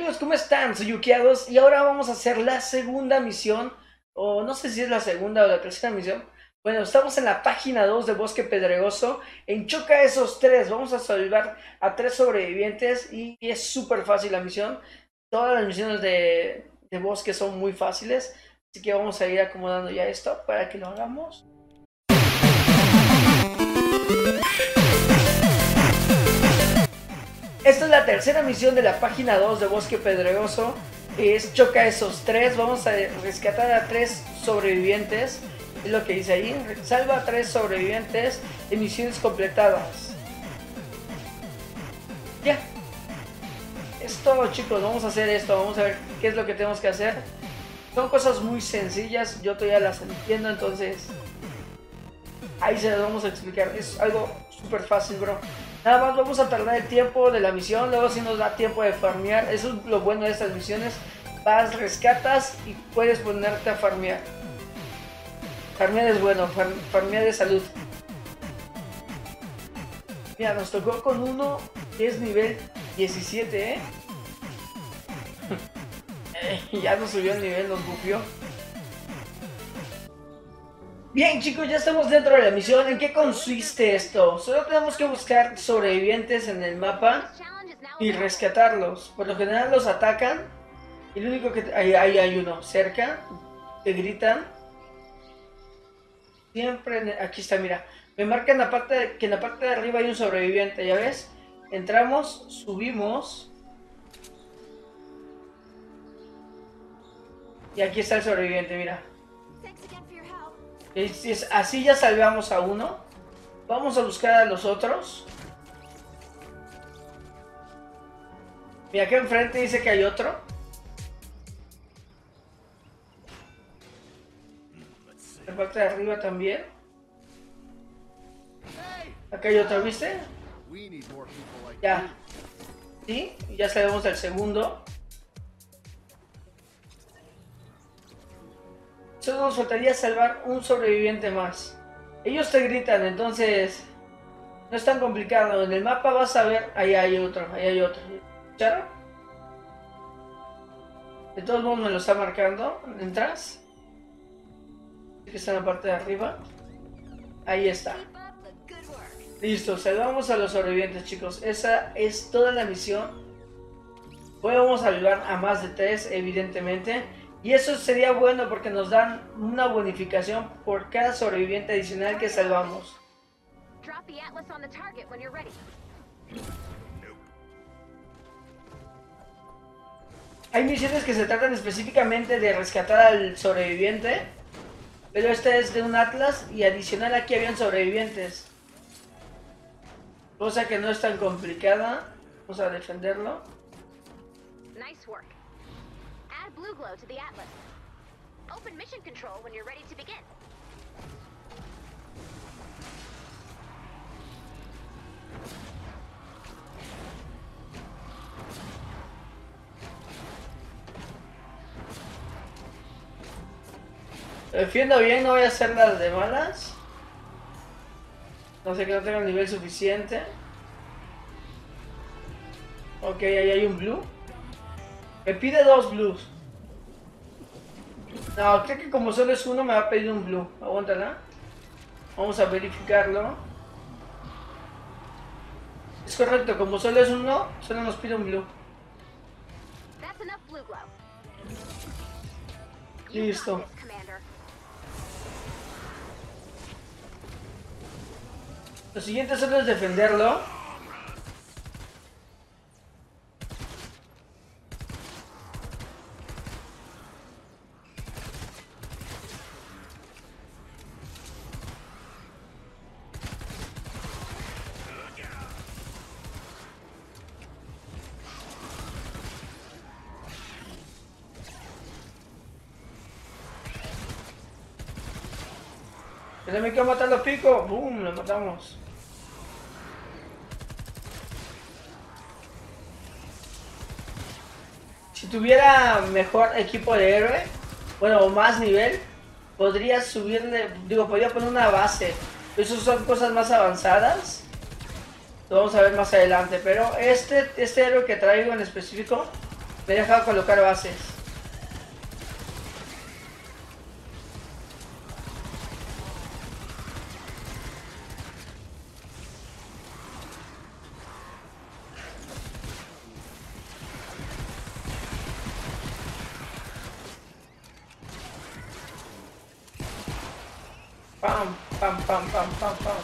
amigos, ¿cómo están? Soy Yukiados y ahora vamos a hacer la segunda misión, o no sé si es la segunda o la tercera misión. Bueno, estamos en la página 2 de Bosque Pedregoso. En Choca esos tres, vamos a salvar a 3 sobrevivientes y es súper fácil la misión. Todas las misiones de bosque son muy fáciles, así que vamos a ir acomodando ya esto para que lo hagamos. Esta es la tercera misión de la página 2 de Bosque Pedregoso. Es Choca esos tres. Vamos a rescatar a 3 sobrevivientes. Es lo que dice ahí. Salva a 3 sobrevivientes en misiones completadas. Ya. Es todo, chicos. Vamos a hacer esto. Vamos a ver qué es lo que tenemos que hacer. Son cosas muy sencillas. Yo todavía las entiendo, entonces ahí se las vamos a explicar. Es algo súper fácil, bro. Nada más vamos a tardar el tiempo de la misión, luego si nos da tiempo de farmear. Eso es lo bueno de estas misiones. Vas, rescatas y puedes ponerte a farmear. Farmear es bueno, farmear es salud. Mira, nos tocó con uno que es nivel 17, ya nos subió el nivel, nos bufió. Bien, chicos, ya estamos dentro de la misión. ¿En qué consiste esto? Solo tenemos que buscar sobrevivientes en el mapa y rescatarlos. Por lo general los atacan y lo único que... Ahí hay uno cerca, te gritan. Siempre... Aquí está, mira. Me marcan que en la parte de arriba hay un sobreviviente, ¿ya ves? Entramos, subimos. Y aquí está el sobreviviente, mira. Así ya salvamos a uno. Vamos a buscar a los otros. Mira, acá enfrente dice que hay otro. La parte de arriba también. Acá hay otro, ¿viste? Ya. ¿Sí? Ya salvamos al segundo. Solo nos faltaría salvar un sobreviviente más. Ellos te gritan, entonces no es tan complicado. En el mapa vas a ver, ahí hay otro, ahí hay otro. ¿Escucharon? De todos modos me lo está marcando. ¿Entras? Que está en la parte de arriba. Ahí está. Listo, salvamos a los sobrevivientes, chicos. Esa es toda la misión. Hoy vamos a ayudar a más de 3, evidentemente. Y eso sería bueno porque nos dan una bonificación por cada sobreviviente adicional que salvamos. Hay misiones que se tratan específicamente de rescatar al sobreviviente, pero esta es de un Atlas y adicional aquí habían sobrevivientes. Cosa que no es tan complicada. Vamos a defenderlo. Nice work. Add blue glow to the Atlas. Open mission control when you're ready to begin. Me defiendo bien, no voy a hacer las de malas. No sé que no tengo el nivel suficiente. Ok, ahí hay un blue. Me pide 2 blues. No, creo que como solo es uno me va a pedir un blue. Aguántala. Vamos a verificarlo. Es correcto, como solo es uno, solo nos pide un blue. Listo. Lo siguiente solo es defenderlo. Tenemos que matar los picos. ¡Bum! Lo matamos. Si tuviera mejor equipo de héroe, bueno, o más nivel, podría subirle, digo, podría poner una base. Esas son cosas más avanzadas. Lo vamos a ver más adelante. Pero este héroe que traigo en específico Me he dejado colocar bases. Pam, pam, pam, pam, pam, pam.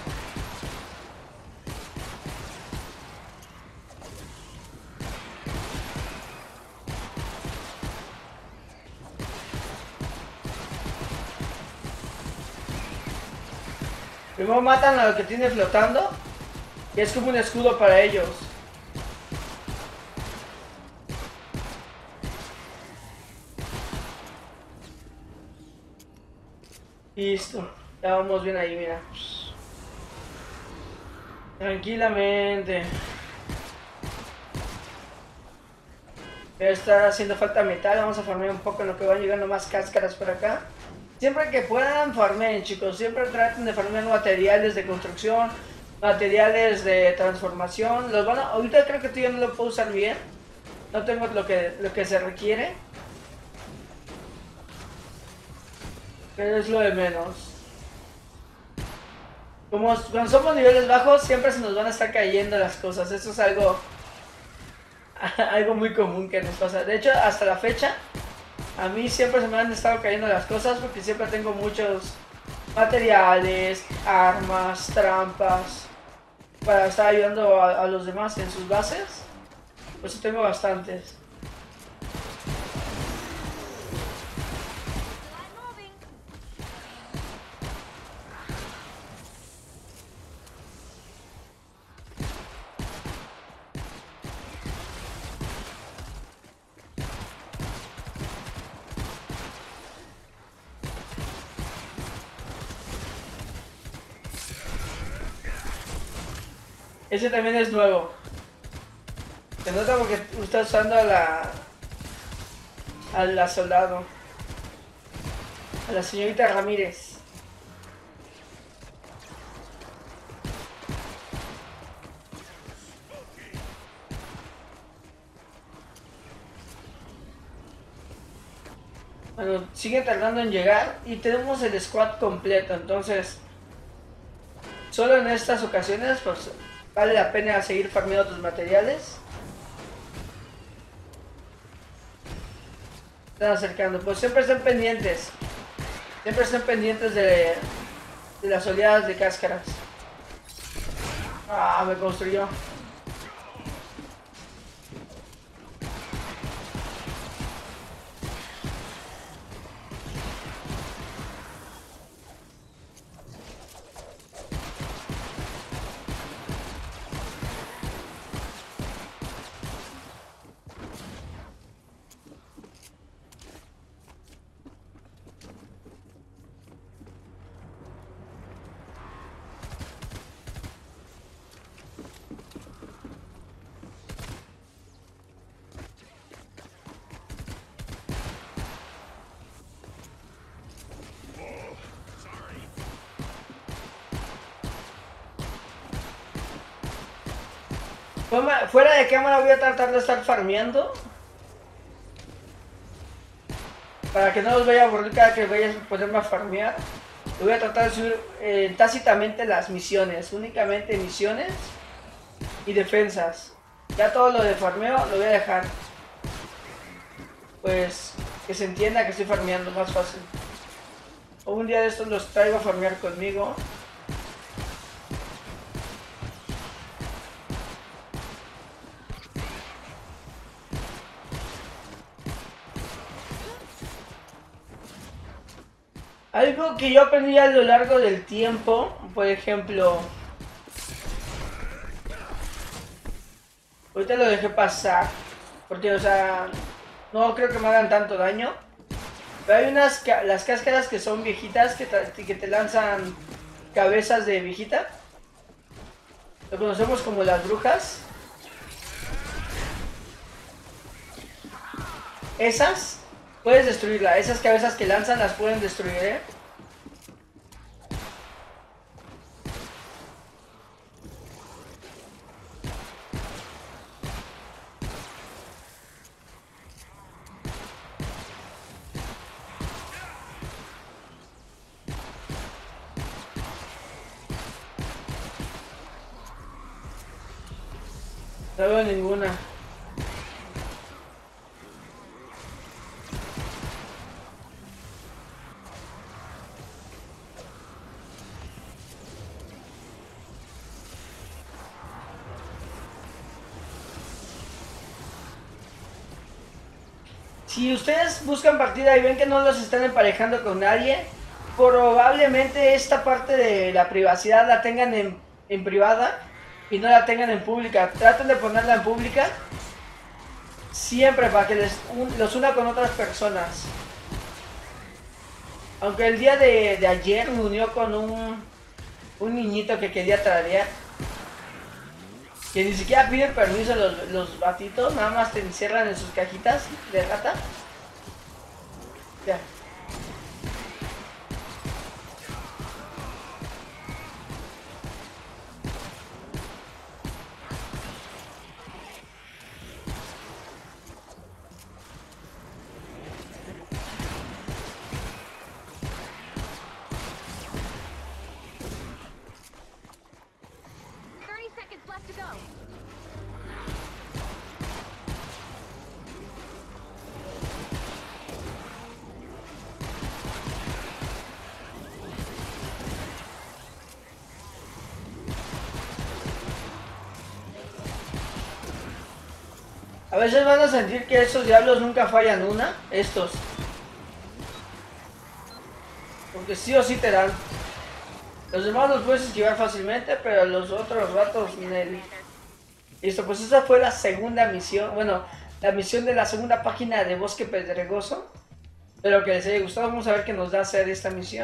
Primero matan a lo que tiene flotando, y es como un escudo para ellos. Listo, ya vamos bien ahí, mira. Tranquilamente. Ya está haciendo falta metal, vamos a farmear un poco en lo que van llegando más cáscaras por acá. Siempre que puedan, farmeen, chicos. Siempre traten de farmear materiales de construcción, materiales de transformación. Los van a... Ahorita creo que tú ya no lo puedo usar bien. No tengo lo que se requiere. Pero es lo de menos. Como cuando somos niveles bajos, siempre se nos van a estar cayendo las cosas. Eso es algo muy común que nos pasa. De hecho, hasta la fecha, a mí siempre se me han estado cayendo las cosas porque siempre tengo muchos materiales, armas, trampas para estar ayudando a los demás en sus bases. Pues tengo bastantes. Ese también es nuevo. Se nota porque está usando a la soldado. A la señorita Ramírez. Bueno, sigue tardando en llegar y tenemos el squad completo, entonces solo en estas ocasiones pues vale la pena seguir farmeando tus materiales. Están acercando, pues siempre estén pendientes. Siempre estén pendientes de las oleadas de cáscaras. Ah, me construyó. Fuera de cámara voy a tratar de estar farmeando para que no los vaya a aburrir cada que vaya a ponerme a farmear. Voy a tratar de subir tácitamente las misiones, únicamente misiones y defensas. Ya todo lo de farmeo lo voy a dejar, pues que se entienda que estoy farmeando más fácil. O un día de estos los traigo a farmear conmigo. Algo que yo aprendí a lo largo del tiempo, por ejemplo, ahorita lo dejé pasar, porque, o sea, no creo que me hagan tanto daño, pero hay las cáscaras que son viejitas, que te lanzan cabezas de viejita, lo conocemos como las brujas. Esas puedes destruirla, esas cabezas que lanzan las pueden destruir, ¿eh? No veo ninguna. Si ustedes buscan partida y ven que no los están emparejando con nadie, probablemente esta parte de la privacidad la tengan en privada y no la tengan en pública. Traten de ponerla en pública siempre para que los una con otras personas. Aunque el día de ayer me unió con un niñito que quería tradear, que ni siquiera piden permiso los batitos, nada más te encierran en sus cajitas de rata. Ya. A veces van a sentir que estos diablos nunca fallan una, estos. Porque sí o sí te dan. Los demás los puedes esquivar fácilmente, pero los otros ratos... Listo, pues esa fue la segunda misión. Bueno, la misión de la segunda página de Bosque Pedregoso. Espero que les haya gustado. Vamos a ver qué nos da hacer esta misión.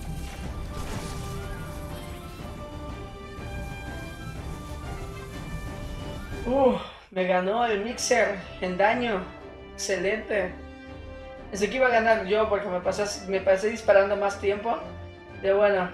Me ganó el Mixer en daño. Excelente. Pensé que iba a ganar yo porque me pasé disparando más tiempo. Pero bueno.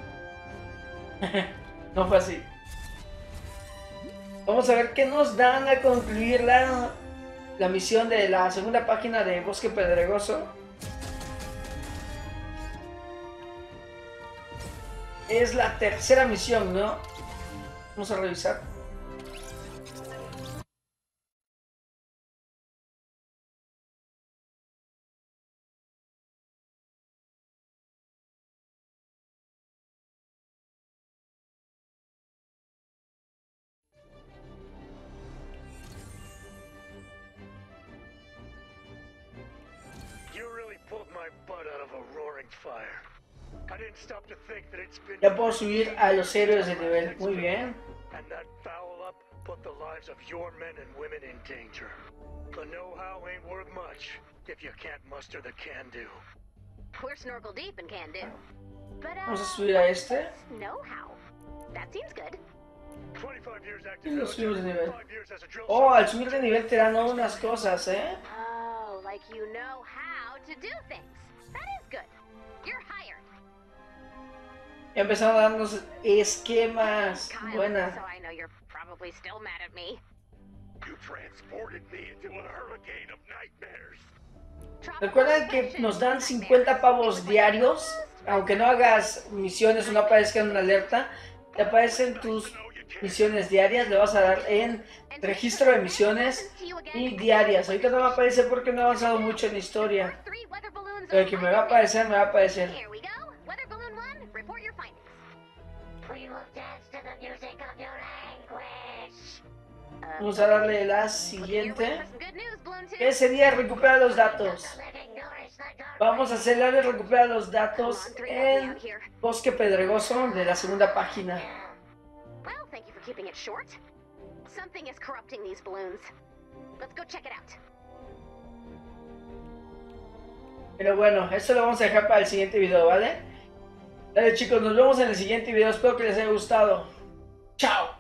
No fue así. Vamos a ver qué nos dan a concluir la misión de la segunda página de Bosque Pedregoso. Es la tercera misión, ¿no? Vamos a revisar. Ya puedo subir a los héroes de nivel. Muy bien. Vamos a subir a este. Y los subimos de nivel. Oh, al subir de nivel te dan unas cosas, ¿eh? Ya empezaron a darnos esquemas. Buena. Recuerden que nos dan 50 pavos diarios. Aunque no hagas misiones o no aparezca en una alerta, te aparecen tus misiones diarias. Le vas a dar en registro de misiones y diarias. Ahorita no me aparece porque no he avanzado mucho en la historia. Pero que me va a aparecer, me va a aparecer. Vamos a darle la siguiente. ¿Qué sería recuperar los datos? Vamos a hacerle recuperar los datos en Bosque Pedregoso de la segunda página. Pero bueno, esto lo vamos a dejar para el siguiente video, ¿vale? Dale chicos, nos vemos en el siguiente video. Espero que les haya gustado. ¡Chao!